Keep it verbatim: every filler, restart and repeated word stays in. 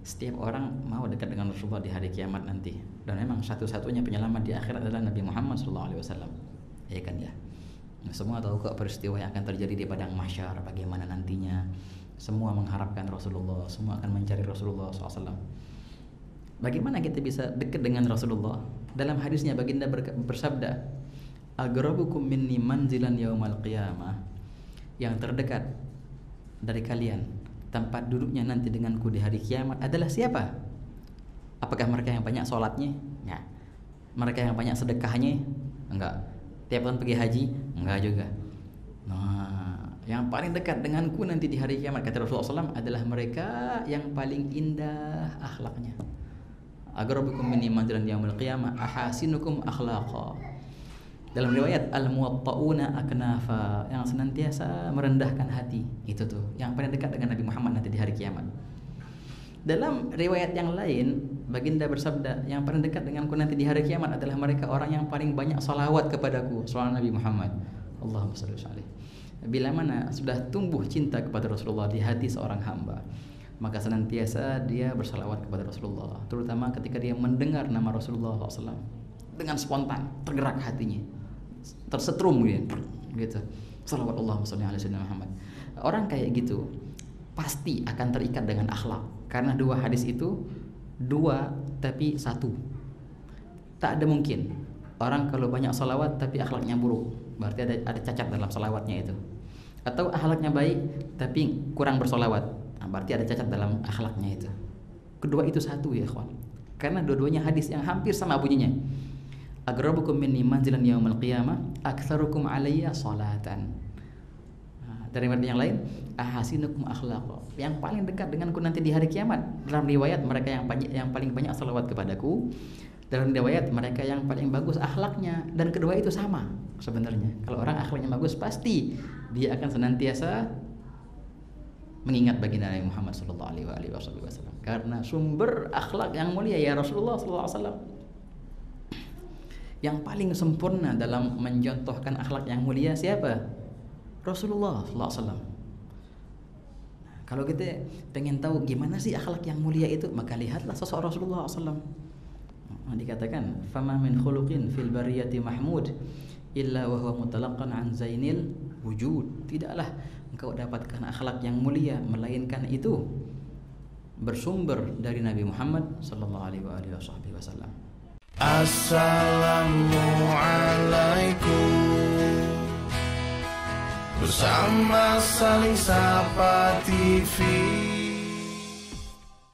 Setiap orang mau dekat dengan Rasulullah di hari kiamat nanti, dan memang satu-satunya penyelamat di akhirat adalah Nabi Muhammad shallallahu alaihi wasallam. Ya kan ya. Nah, semua tahu kok peristiwa yang akan terjadi di padang mahsyar, bagaimana nantinya. Semua mengharapkan Rasulullah, semua akan mencari Rasulullah shallallahu alaihi wasallam. Bagaimana kita bisa dekat dengan Rasulullah? Dalam hadisnya baginda bersabda, "Aqrabukum minni manzilan yaumal qiyamah." Yang terdekat dari kalian, tempat duduknya nanti denganku di hari kiamat adalah siapa? Apakah mereka yang banyak sholatnya? Ya. Mereka yang banyak sedekahnya? Enggak. Tiap tahun pergi haji? Enggak juga. Nah, yang paling dekat denganku nanti di hari kiamat, kata Rasulullah shallallahu alaihi wasallam, adalah mereka yang paling indah akhlaknya. Aqrabukum minni manzilan yaumil qiyamah ahasinukum akhlaqa. Dalam riwayat al-muwatta'una aknafa, yang senantiasa merendahkan hati. Itu tuh yang paling dekat dengan Nabi Muhammad nanti di hari kiamat. Dalam riwayat yang lain, baginda bersabda, yang paling dekat denganku nanti di hari kiamat adalah mereka orang yang paling banyak salawat kepadaku, salawat Nabi Muhammad. Allahumma shalli alaihi. Bila mana sudah tumbuh cinta kepada Rasulullah di hati seorang hamba, maka senantiasa dia bersalawat kepada Rasulullah, terutama ketika dia mendengar nama Rasulullah shallallahu alaihi wasallam. Dengan spontan tergerak hatinya, tersetrum gitu, gitu. Salawat Allahumma shalli ala sayyidina Muhammad. Orang kayak gitu pasti akan terikat dengan akhlak, karena dua hadis itu dua tapi satu. Tak ada mungkin orang kalau banyak salawat tapi akhlaknya buruk, berarti ada ada cacat dalam salawatnya itu. Atau akhlaknya baik tapi kurang bersalawat, nah, berarti ada cacat dalam akhlaknya itu. Kedua itu satu ya ikhwan, karena dua-duanya hadis yang hampir sama bunyinya. Aqrabukum minni manzilan yaumil qiyamah aktsarukum alayya salatan. Nah, dari yang lain, ahasinukum akhlaqa, yang paling dekat denganku nanti di hari kiamat. Dalam riwayat mereka yang banyak, yang paling banyak salawat kepadaku. Dalam riwayat mereka yang paling bagus akhlaknya. Dan kedua itu sama sebenarnya. Kalau orang akhlaknya bagus, pasti dia akan senantiasa mengingat baginda Nabi Muhammad sallallahu alaihi wasallam, karena sumber akhlak yang mulia ya Rasulullah sallallahu alaihi wasallam. Yang paling sempurna dalam mencontohkan akhlak yang mulia siapa? Rasulullah sallallahu alaihi wasallam. Kalau kita pengen tahu gimana sih akhlak yang mulia itu, maka lihatlah sosok Rasulullah sallallahu alaihi wasallam. Dikatakan, "Fama min khuluqin fil bariyati mahmud illa wa huwa mutalaqqan an zainil wujud." Tidaklah engkau dapatkan akhlak yang mulia melainkan itu bersumber dari Nabi Muhammad sallallahu alaihi wasallam. Assalamualaikum. Bersama Saling Sapa T V.